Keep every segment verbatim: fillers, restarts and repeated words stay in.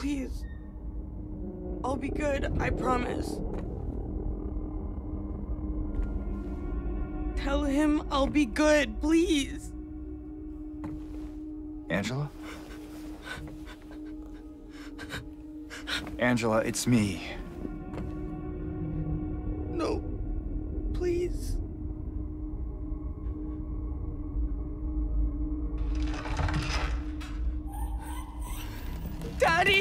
please. I'll be good, I promise. Tell him I'll be good, please. Angela? Angela, it's me. No, please. Daddy!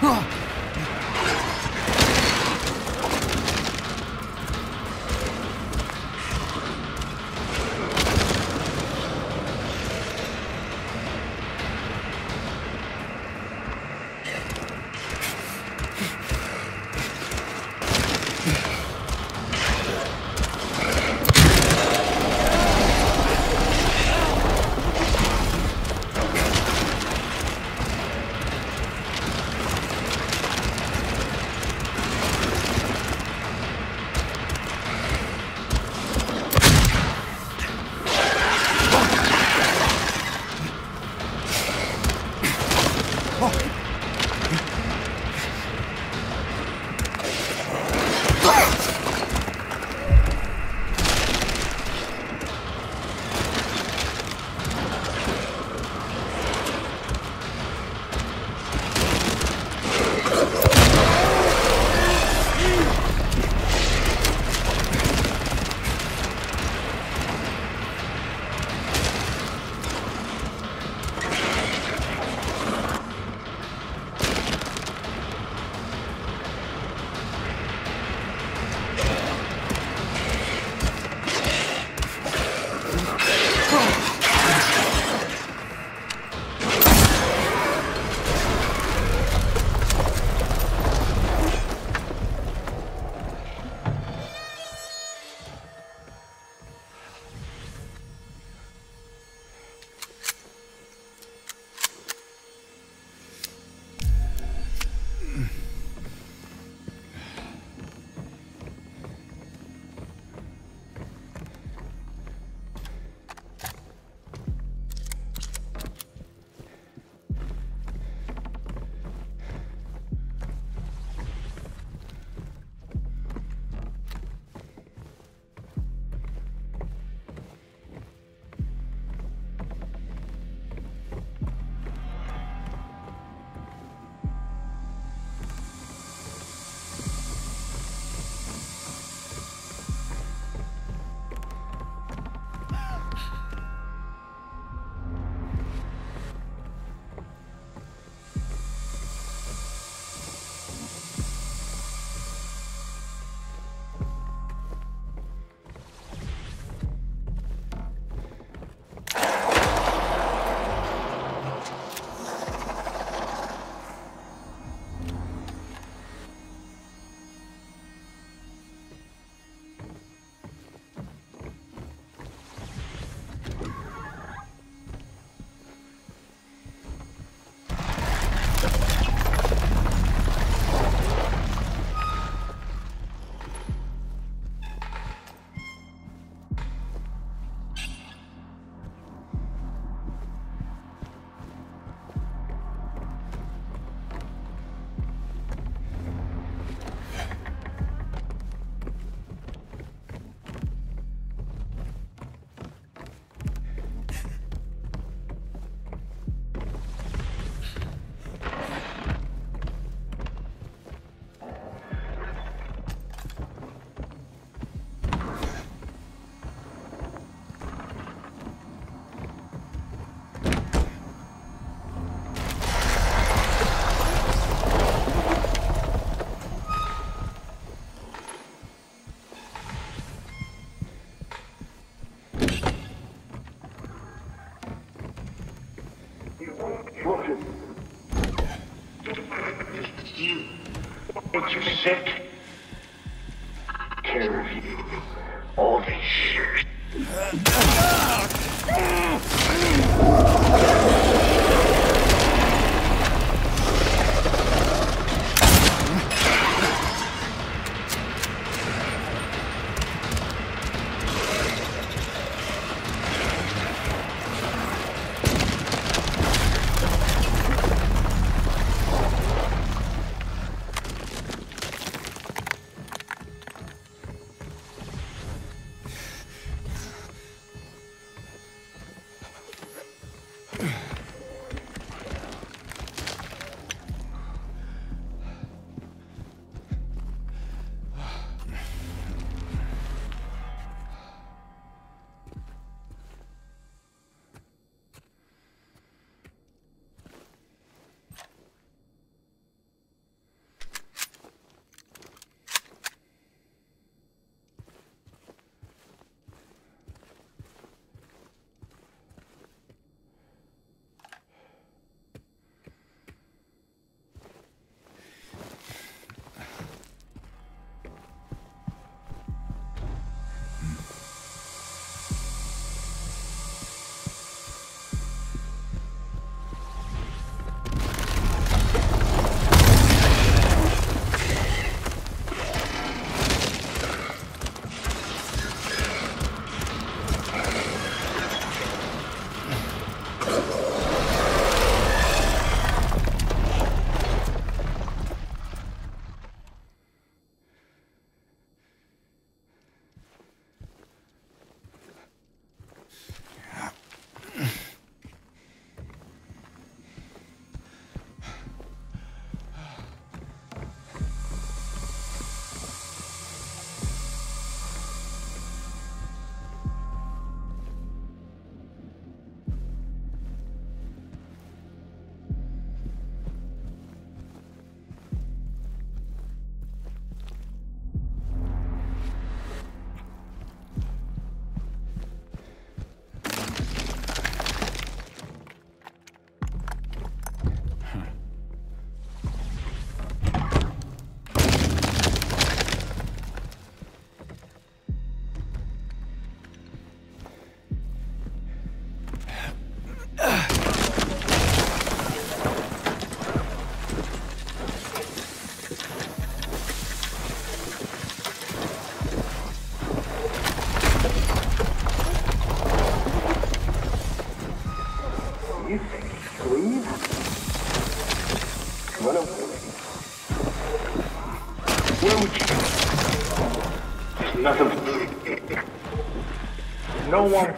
You, what you sick? Care of you all these years. Ugh. Run away. Where would you go? There's nothing. No one.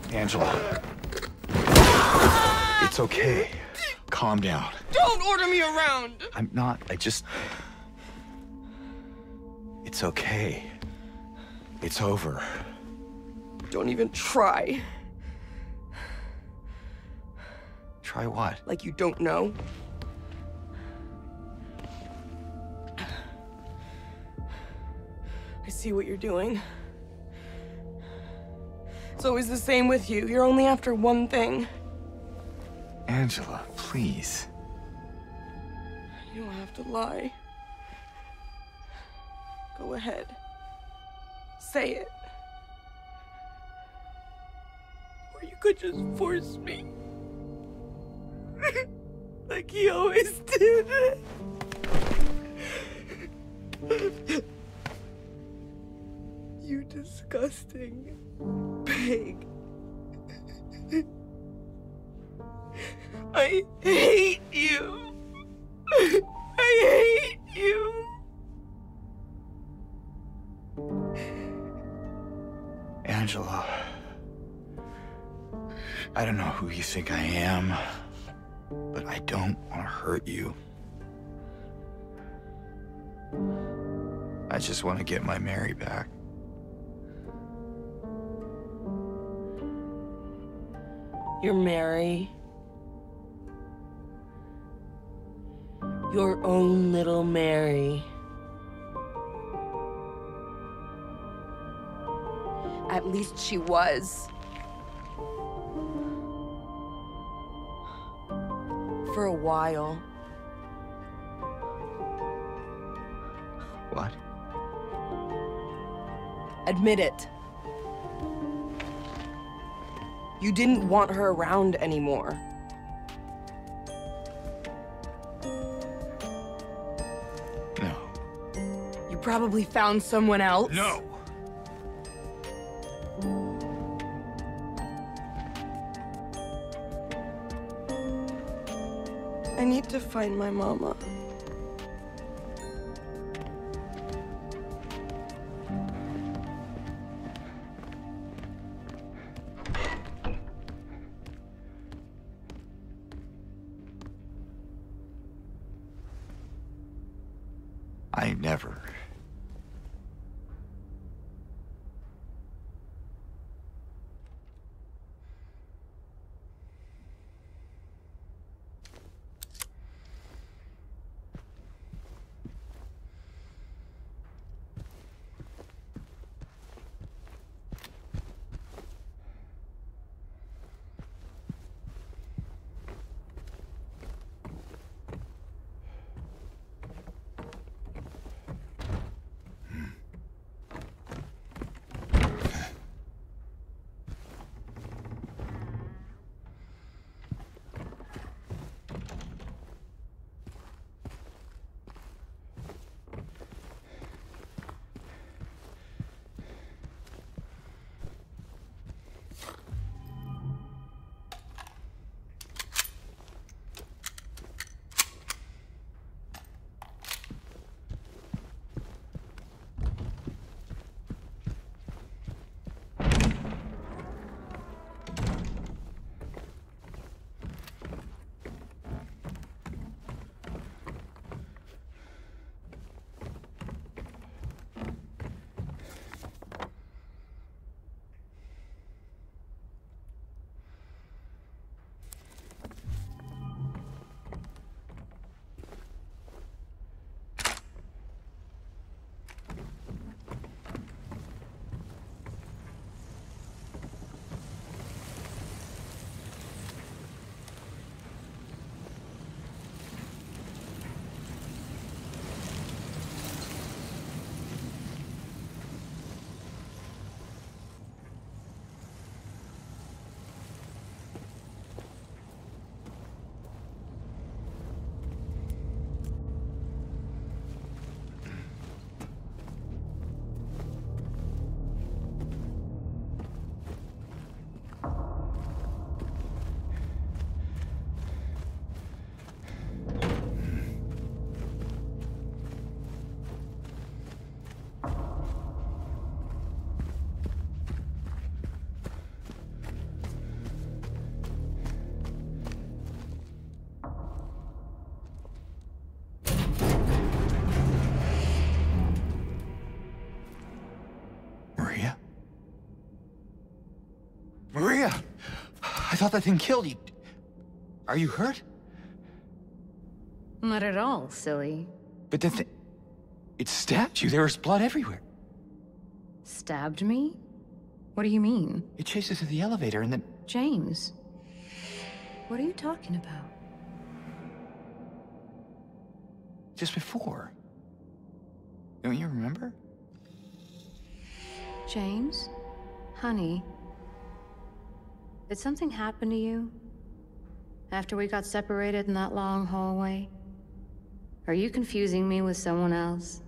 Angela. It's okay. Calm down. Don't order me around! I'm not. I just... It's okay. It's over. Don't even try. Try what? Like you don't know. I see what you're doing. It's always the same with you. You're only after one thing. Angela, please. You don't have to lie. Go ahead. Say it. Or you could just force me. Like he always did. You disgusting pig. I hate you. I hate you. Angela. I don't know who you think I am, but I don't want to hurt you. I just want to get my Mary back. You're Mary. Your own little Mary. At least she was. For a while. What? Admit it. You didn't want her around anymore. No. You probably found someone else. No! I need to find my mama. I never. I thought that thing killed you. Are you hurt? Not at all, silly. But the thing... It stabbed you. There was blood everywhere. Stabbed me? What do you mean? It chased us to the elevator and then... James. What are you talking about? Just before. Don't you remember? James? Honey? Did something happen to you? After we got separated in that long hallway? Are you confusing me with someone else?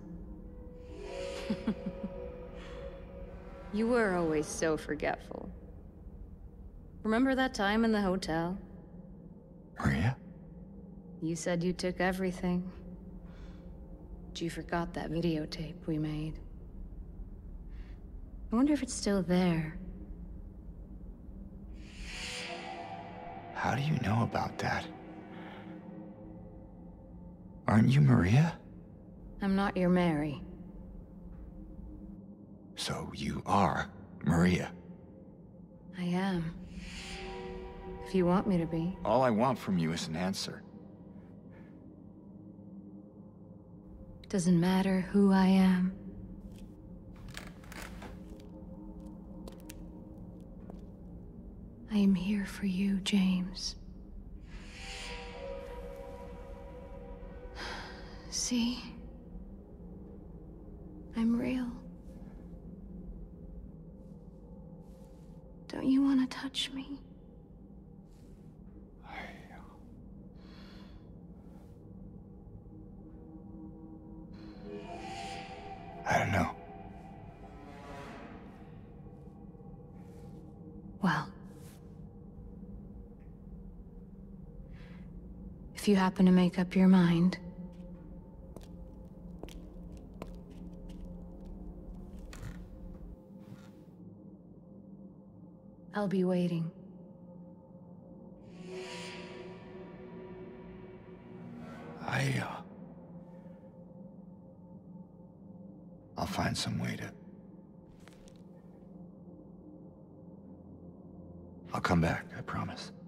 You were always so forgetful. Remember that time in the hotel? Maria? You said you took everything. But you forgot that videotape we made. I wonder if it's still there. How do you know about that? Aren't you Maria? I'm not your Mary. So you are Maria. I am. If you want me to be. All I want from you is an answer. Doesn't matter who I am. I am here for you, James. See? I'm real. Don't you want to touch me? I don't know. Well, if you happen to make up your mind, I'll be waiting. I, uh... I'll find some way to... I'll come back, I promise.